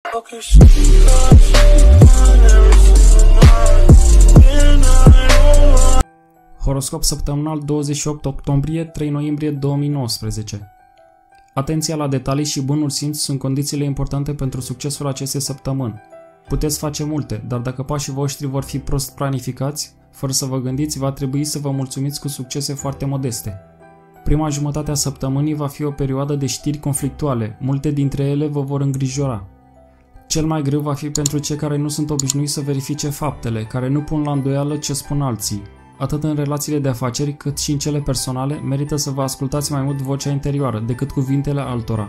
Horoscop săptămânal 28 octombrie-3 noiembrie 2019. Atenția la detalii și bunul simț sunt condițiile importante pentru succesul acestei săptămâni. Puteți face multe, dar dacă pașii voștri vor fi prost planificați, fără să vă gândiți, va trebui să vă mulțumiți cu succese foarte modeste. Prima jumătate a săptămânii va fi o perioadă de știri conflictuale, multe dintre ele vă vor îngrijora. Cel mai greu va fi pentru cei care nu sunt obișnuiți să verifice faptele, care nu pun la îndoială ce spun alții. Atât în relațiile de afaceri cât și în cele personale, merită să vă ascultați mai mult vocea interioară decât cuvintele altora.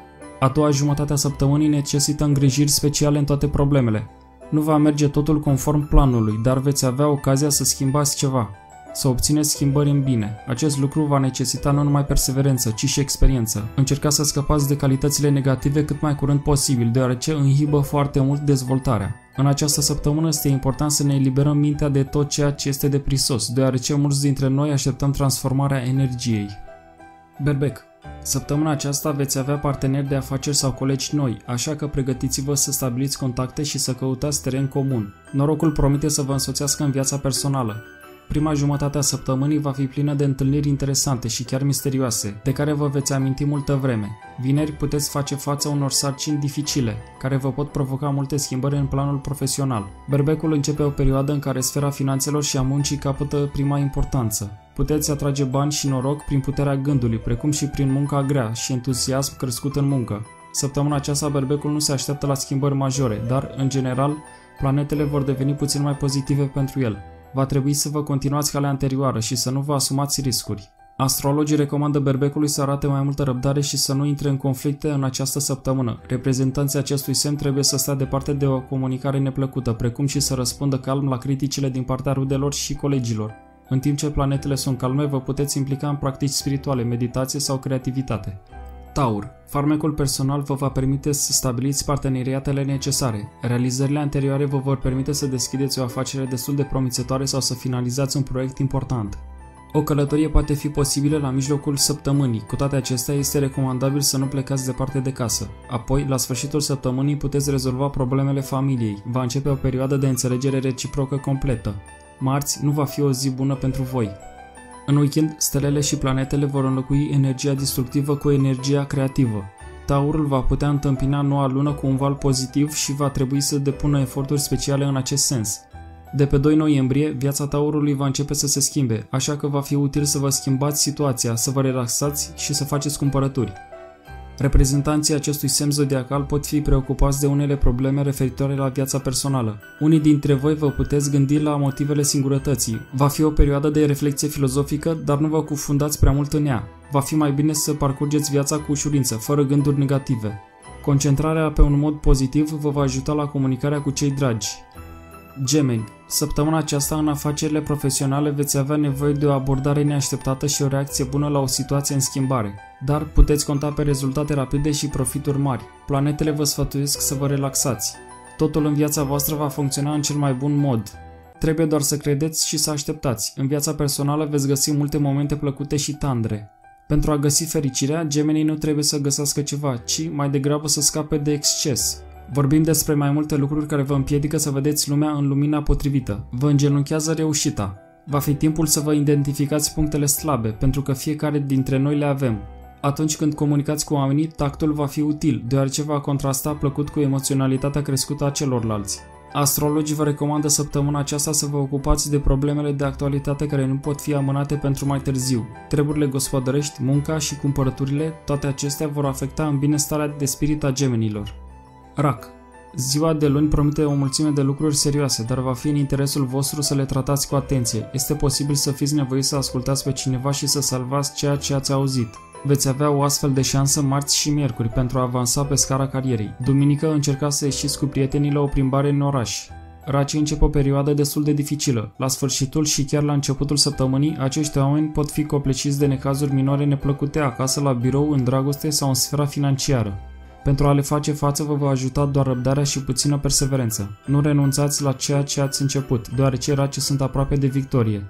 A doua jumătate a săptămânii necesită îngrijiri speciale în toate problemele. Nu va merge totul conform planului, dar veți avea ocazia să schimbați ceva, să obțineți schimbări în bine. Acest lucru va necesita nu numai perseverență, ci și experiență. Încercați să scăpați de calitățile negative cât mai curând posibil, deoarece inhibă foarte mult dezvoltarea. În această săptămână este important să ne eliberăm mintea de tot ceea ce este de prisos, deoarece mulți dintre noi așteptăm transformarea energiei. Berbec. Săptămâna aceasta veți avea parteneri de afaceri sau colegi noi, așa că pregătiți-vă să stabiliți contacte și să căutați teren comun. Norocul promite să vă însoțească în viața personală. Prima jumătate a săptămânii va fi plină de întâlniri interesante și chiar misterioase, de care vă veți aminti multă vreme. Vineri puteți face față unor sarcini dificile, care vă pot provoca multe schimbări în planul profesional. Berbecul începe o perioadă în care sfera finanțelor și a muncii capătă prima importanță. Puteți atrage bani și noroc prin puterea gândului, precum și prin munca grea și entuziasm crescut în muncă. Săptămâna aceasta berbecul nu se așteaptă la schimbări majore, dar, în general, planetele vor deveni puțin mai pozitive pentru el. Va trebui să vă continuați calea anterioară și să nu vă asumați riscuri. Astrologii recomandă berbecului să arate mai multă răbdare și să nu intre în conflicte în această săptămână. Reprezentanții acestui semn trebuie să stea departe de o comunicare neplăcută, precum și să răspundă calm la criticile din partea rudelor și colegilor. În timp ce planetele sunt calme, vă puteți implica în practici spirituale, meditație sau creativitate. Taur. Farmecul personal vă va permite să stabiliți parteneriatele necesare. Realizările anterioare vă vor permite să deschideți o afacere destul de promițătoare sau să finalizați un proiect important. O călătorie poate fi posibilă la mijlocul săptămânii. Cu toate acestea, este recomandabil să nu plecați departe de casă. Apoi, la sfârșitul săptămânii, puteți rezolva problemele familiei. Va începe o perioadă de înțelegere reciprocă completă. Marți nu va fi o zi bună pentru voi. În weekend, stelele și planetele vor înlocui energia destructivă cu energia creativă. Taurul va putea întâmpina noua lună cu un val pozitiv și va trebui să depună eforturi speciale în acest sens. De pe 2 noiembrie, viața Taurului va începe să se schimbe, așa că va fi util să vă schimbați situația, să vă relaxați și să faceți cumpărături. Reprezentanții acestui semn zodiacal pot fi preocupați de unele probleme referitoare la viața personală. Unii dintre voi vă puteți gândi la motivele singurătății. Va fi o perioadă de reflexie filozofică, dar nu vă cufundați prea mult în ea. Va fi mai bine să parcurgeți viața cu ușurință, fără gânduri negative. Concentrarea pe un mod pozitiv vă va ajuta la comunicarea cu cei dragi. Gemeni. Săptămâna aceasta, în afacerile profesionale, veți avea nevoie de o abordare neașteptată și o reacție bună la o situație în schimbare. Dar puteți conta pe rezultate rapide și profituri mari. Planetele vă sfătuiesc să vă relaxați. Totul în viața voastră va funcționa în cel mai bun mod. Trebuie doar să credeți și să așteptați. În viața personală veți găsi multe momente plăcute și tandre. Pentru a găsi fericirea, gemenii nu trebuie să găsească ceva, ci mai degrabă să scape de exces. Vorbim despre mai multe lucruri care vă împiedică să vedeți lumea în lumina potrivită. Vă îngenunchează reușita. Va fi timpul să vă identificați punctele slabe, pentru că fiecare dintre noi le avem. Atunci când comunicați cu oamenii, tactul va fi util, deoarece va contrasta plăcut cu emoționalitatea crescută a celorlalți. Astrologii vă recomandă săptămâna aceasta să vă ocupați de problemele de actualitate care nu pot fi amânate pentru mai târziu. Treburile gospodărești, munca și cumpărăturile, toate acestea vor afecta în bine starea de spirit a gemenilor. Rac. Ziua de luni promite o mulțime de lucruri serioase, dar va fi în interesul vostru să le tratați cu atenție. Este posibil să fiți nevoiți să ascultați pe cineva și să salvați ceea ce ați auzit. Veți avea o astfel de șansă marți și miercuri pentru a avansa pe scara carierei. Duminică încercați să ieșiți cu prietenii la o plimbare în oraș. Racii încep o perioadă destul de dificilă. La sfârșitul și chiar la începutul săptămânii, acești oameni pot fi copleșiți de necazuri minore neplăcute acasă, la birou, în dragoste sau în sfera financiară. Pentru a le face față vă va ajuta doar răbdarea și puțină perseverență. Nu renunțați la ceea ce ați început, deoarece racii sunt aproape de victorie.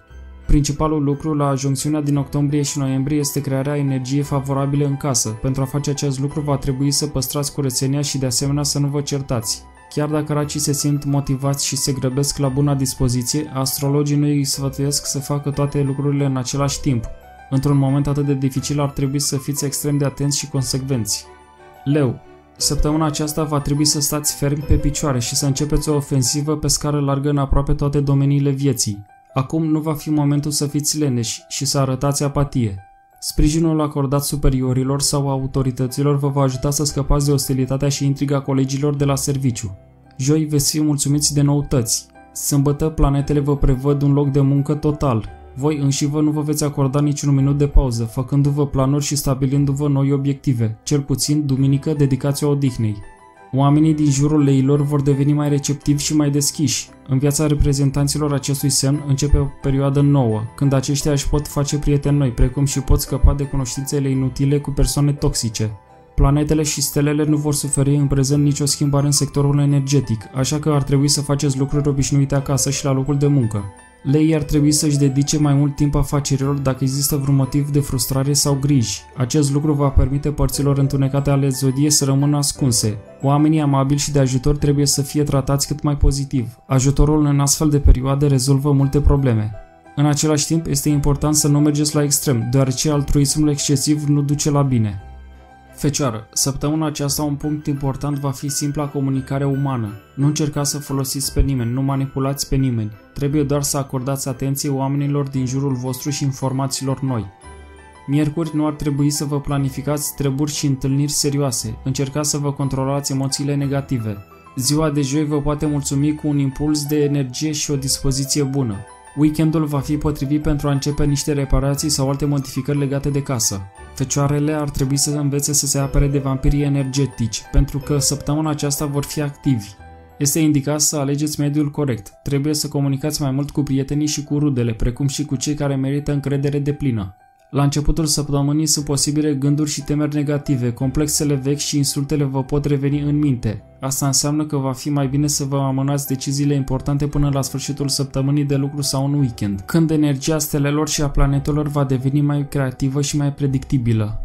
Principalul lucru la juncțiunea din octombrie și noiembrie este crearea energiei favorabile în casă. Pentru a face acest lucru va trebui să păstrați curățenia și de asemenea să nu vă certați. Chiar dacă racii se simt motivați și se grăbesc la buna dispoziție, astrologii nu îi sfătuiesc să facă toate lucrurile în același timp. Într-un moment atât de dificil ar trebui să fiți extrem de atenți și consecvenți. Leu. Săptămâna aceasta va trebui să stați fermi pe picioare și să începeți o ofensivă pe scară largă în aproape toate domeniile vieții. Acum nu va fi momentul să fiți leneși și să arătați apatie. Sprijinul acordat superiorilor sau autorităților vă va ajuta să scăpați de ostilitatea și intriga colegilor de la serviciu. Joi veți fi mulțumiți de noutăți. Sâmbătă planetele vă prevăd un loc de muncă total. Voi înșivă nu vă veți acorda niciun minut de pauză, făcându-vă planuri și stabilindu-vă noi obiective. Cel puțin, duminică, dedicați-o odihnei. Oamenii din jurul leilor vor deveni mai receptivi și mai deschiși. În viața reprezentanților acestui semn începe o perioadă nouă, când aceștia își pot face prieteni noi, precum și pot scăpa de cunoștințele inutile cu persoane toxice. Planetele și stelele nu vor suferi în prezent nicio schimbare în sectorul energetic, așa că ar trebui să faceți lucruri obișnuite acasă și la locul de muncă. Leii ar trebui să-și dedice mai mult timp afacerilor dacă există vreun motiv de frustrare sau griji. Acest lucru va permite părților întunecate ale zodiei să rămână ascunse. Oamenii amabili și de ajutor trebuie să fie tratați cât mai pozitiv. Ajutorul în astfel de perioade rezolvă multe probleme. În același timp, este important să nu mergeți la extrem, deoarece altruismul excesiv nu duce la bine. Fecioară, săptămâna aceasta un punct important va fi simpla comunicare umană. Nu încercați să folosiți pe nimeni, nu manipulați pe nimeni. Trebuie doar să acordați atenție oamenilor din jurul vostru și informațiilor noi. Miercuri nu ar trebui să vă planificați treburi și întâlniri serioase. Încercați să vă controlați emoțiile negative. Ziua de joi vă poate mulțumi cu un impuls de energie și o dispoziție bună. Weekendul va fi potrivit pentru a începe niște reparații sau alte modificări legate de casă. Fecioarele ar trebui să învețe să se apere de vampirii energetici, pentru că săptămâna aceasta vor fi activi. Este indicat să alegeți mediul corect. Trebuie să comunicați mai mult cu prietenii și cu rudele, precum și cu cei care merită încredere deplină. La începutul săptămânii sunt posibile gânduri și temeri negative, complexele vechi și insultele vă pot reveni în minte. Asta înseamnă că va fi mai bine să vă amânați deciziile importante până la sfârșitul săptămânii de lucru sau în weekend, când energia stelelor și a planetelor va deveni mai creativă și mai predictibilă.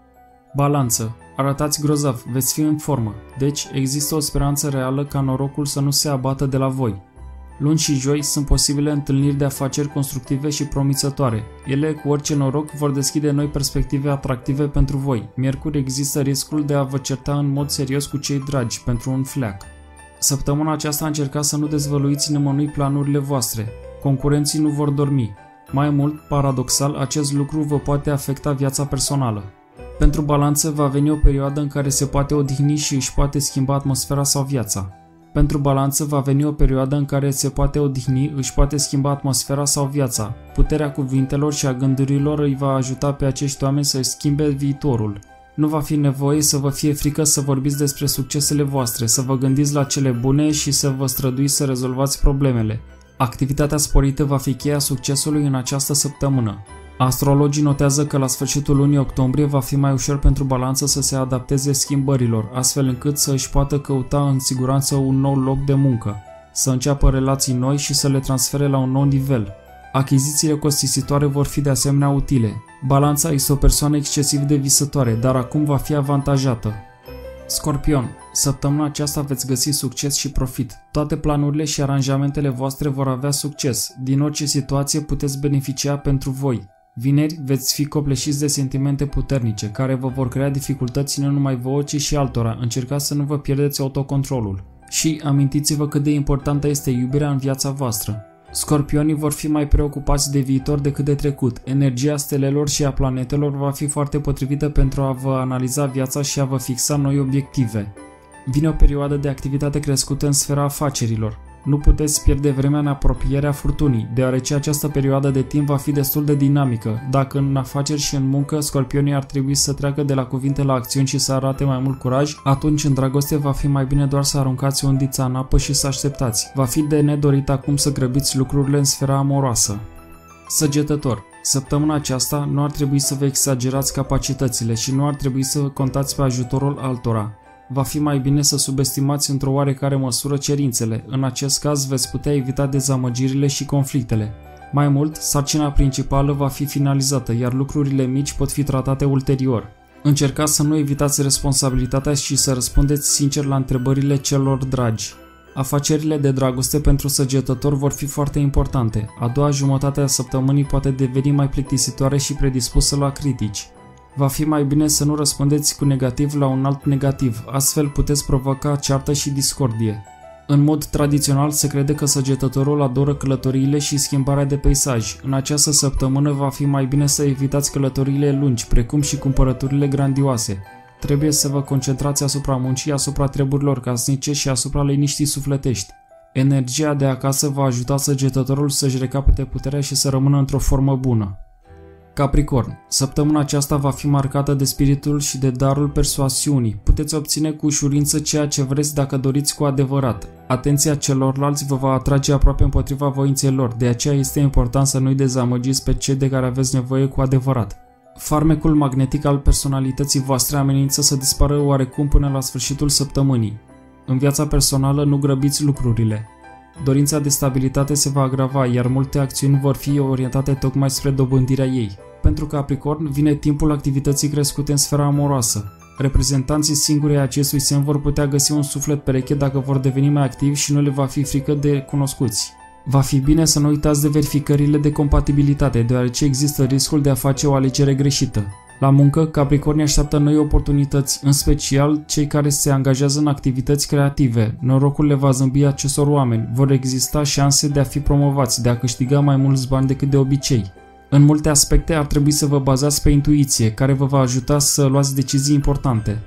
Balanță. Arătați grozav, veți fi în formă, deci există o speranță reală ca norocul să nu se abată de la voi. Luni și joi sunt posibile întâlniri de afaceri constructive și promițătoare. Ele, cu orice noroc, vor deschide noi perspective atractive pentru voi. Miercuri există riscul de a vă certa în mod serios cu cei dragi pentru un fleac. Săptămâna aceasta încercați să nu dezvăluiți nimănui planurile voastre. Concurenții nu vor dormi. Mai mult, paradoxal, acest lucru vă poate afecta viața personală. Pentru balanță va veni o perioadă în care se poate odihni și își poate schimba atmosfera sau viața. Pentru balanță va veni o perioadă în care se poate odihni, își poate schimba atmosfera sau viața. Puterea cuvintelor și a gândurilor îi va ajuta pe acești oameni să-și schimbe viitorul. Nu va fi nevoie să vă fie frică să vorbiți despre succesele voastre, să vă gândiți la cele bune și să vă străduiți să rezolvați problemele. Activitatea sporită va fi cheia succesului în această săptămână. Astrologii notează că la sfârșitul lunii octombrie va fi mai ușor pentru balanță să se adapteze schimbărilor, astfel încât să își poată căuta în siguranță un nou loc de muncă, să înceapă relații noi și să le transfere la un nou nivel. Achizițiile costisitoare vor fi de asemenea utile. Balanța este o persoană excesiv de visătoare, dar acum va fi avantajată. Scorpion, săptămâna aceasta veți găsi succes și profit. Toate planurile și aranjamentele voastre vor avea succes. Din orice situație puteți beneficia pentru voi. Vineri veți fi copleșiți de sentimente puternice, care vă vor crea dificultăți nu numai vouă, ci și altora. Încercați să nu vă pierdeți autocontrolul. Și amintiți-vă cât de importantă este iubirea în viața voastră. Scorpionii vor fi mai preocupați de viitor decât de trecut. Energia stelelor și a planetelor va fi foarte potrivită pentru a vă analiza viața și a vă fixa noi obiective. Vine o perioadă de activitate crescută în sfera afacerilor. Nu puteți pierde vremea în apropierea furtunii, deoarece această perioadă de timp va fi destul de dinamică. Dacă în afaceri și în muncă scorpionii ar trebui să treacă de la cuvinte la acțiuni și să arate mai mult curaj, atunci în dragoste va fi mai bine doar să aruncați undița în apă și să așteptați. Va fi de nedorit acum să grăbiți lucrurile în sfera amoroasă. Săgetător. Săptămâna aceasta nu ar trebui să vă exagerați capacitățile și nu ar trebui să contați pe ajutorul altora. Va fi mai bine să subestimați într-o oarecare măsură cerințele. În acest caz veți putea evita dezamăgirile și conflictele. Mai mult, sarcina principală va fi finalizată, iar lucrurile mici pot fi tratate ulterior. Încercați să nu evitați responsabilitatea și să răspundeți sincer la întrebările celor dragi. Afacerile de dragoste pentru săgetători vor fi foarte importante. A doua jumătate a săptămânii poate deveni mai plictisitoare și predispusă la critici. Va fi mai bine să nu răspundeți cu negativ la un alt negativ, astfel puteți provoca ceartă și discordie. În mod tradițional se crede că săgetătorul adoră călătoriile și schimbarea de peisaj. În această săptămână va fi mai bine să evitați călătoriile lungi, precum și cumpărăturile grandioase. Trebuie să vă concentrați asupra muncii, asupra treburilor casnice și asupra liniștii sufletești. Energia de acasă va ajuta săgetătorul să-și recapete puterea și să rămână într-o formă bună. Capricorn, săptămâna aceasta va fi marcată de spiritul și de darul persoasiunii. Puteți obține cu ușurință ceea ce vreți dacă doriți cu adevărat. Atenția celorlalți vă va atrage aproape împotriva voinței lor, de aceea este important să nu-i dezamăgiți pe cei de care aveți nevoie cu adevărat. Farmecul magnetic al personalității voastre amenință să dispară oarecum până la sfârșitul săptămânii. În viața personală nu grăbiți lucrurile. Dorința de stabilitate se va agrava, iar multe acțiuni vor fi orientate tocmai spre dobândirea ei. Pentru Capricorn vine timpul activității crescute în sfera amoroasă. Reprezentanții singuri ai acestui semn vor putea găsi un suflet pereche dacă vor deveni mai activi și nu le va fi frică de cunoscuți. Va fi bine să nu uitați de verificările de compatibilitate, deoarece există riscul de a face o alegere greșită. La muncă, Capricornii așteaptă noi oportunități, în special cei care se angajează în activități creative. Norocul le va zâmbi acestor oameni, vor exista șanse de a fi promovați, de a câștiga mai mulți bani decât de obicei. În multe aspecte ar trebui să vă bazați pe intuiție, care vă va ajuta să luați decizii importante.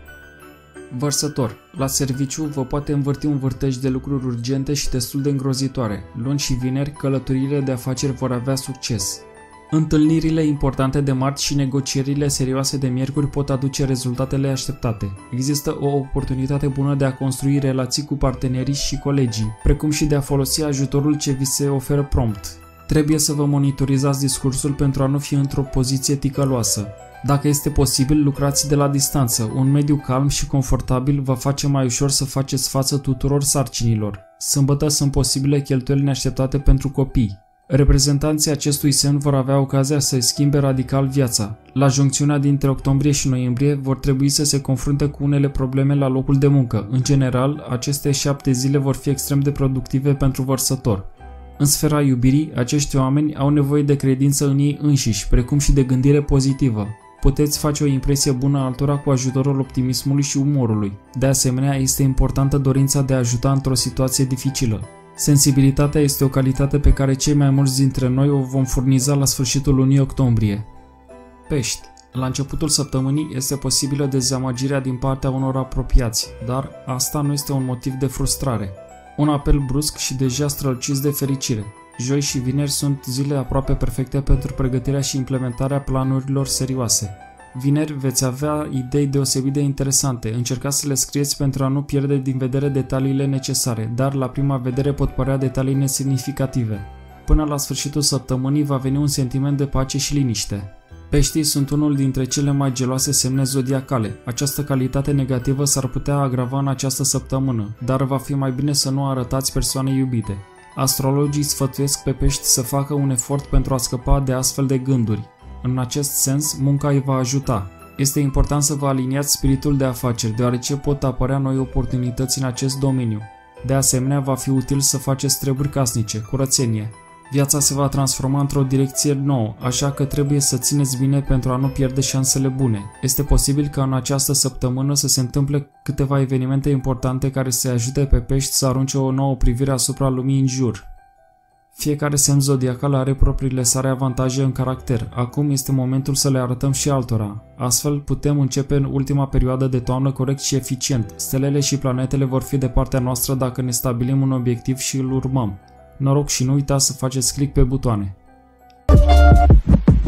Vărsător, la serviciu vă poate învârti un vârtej de lucruri urgente și destul de îngrozitoare. Luni și vineri, călătoriile de afaceri vor avea succes. Întâlnirile importante de marți și negocierile serioase de miercuri pot aduce rezultatele așteptate. Există o oportunitate bună de a construi relații cu partenerii și colegii, precum și de a folosi ajutorul ce vi se oferă prompt. Trebuie să vă monitorizați discursul pentru a nu fi într-o poziție ticăloasă. Dacă este posibil, lucrați de la distanță. Un mediu calm și confortabil vă face mai ușor să faceți față tuturor sarcinilor. Sâmbătă sunt posibile cheltuieli neașteptate pentru copii. Reprezentanții acestui semn vor avea ocazia să-i schimbe radical viața. La juncțiunea dintre octombrie și noiembrie vor trebui să se confrunte cu unele probleme la locul de muncă. În general, aceste 7 zile vor fi extrem de productive pentru vărsător. În sfera iubirii, acești oameni au nevoie de credință în ei înșiși, precum și de gândire pozitivă. Puteți face o impresie bună altora cu ajutorul optimismului și umorului. De asemenea, este importantă dorința de a ajuta într-o situație dificilă. Sensibilitatea este o calitate pe care cei mai mulți dintre noi o vom furniza la sfârșitul lunii octombrie. Pești. La începutul săptămânii este posibilă dezamăgirea din partea unor apropiați, dar asta nu este un motiv de frustrare. Un apel brusc și deja străluciți de fericire. Joi și vineri sunt zile aproape perfecte pentru pregătirea și implementarea planurilor serioase. Vineri veți avea idei deosebit de interesante, încercați să le scrieți pentru a nu pierde din vedere detaliile necesare, dar la prima vedere pot părea detalii nesemnificative. Până la sfârșitul săptămânii va veni un sentiment de pace și liniște. Peștii sunt unul dintre cele mai geloase semne zodiacale. Această calitate negativă s-ar putea agrava în această săptămână, dar va fi mai bine să nu arătați persoanei iubite. Astrologii sfătuiesc pe pești să facă un efort pentru a scăpa de astfel de gânduri. În acest sens, munca îi va ajuta. Este important să vă aliniați spiritul de afaceri, deoarece pot apărea noi oportunități în acest domeniu. De asemenea, va fi util să faceți treburi casnice, curățenie. Viața se va transforma într-o direcție nouă, așa că trebuie să țineți bine pentru a nu pierde șansele bune. Este posibil ca în această săptămână să se întâmple câteva evenimente importante care să ajute pe pești să arunce o nouă privire asupra lumii în jur. Fiecare semn zodiacal are propriile sale avantaje în caracter. Acum este momentul să le arătăm și altora. Astfel putem începe în ultima perioadă de toamnă corect și eficient. Stelele și planetele vor fi de partea noastră dacă ne stabilim un obiectiv și îl urmăm. Noroc și nu uitați să faceți click pe butoane.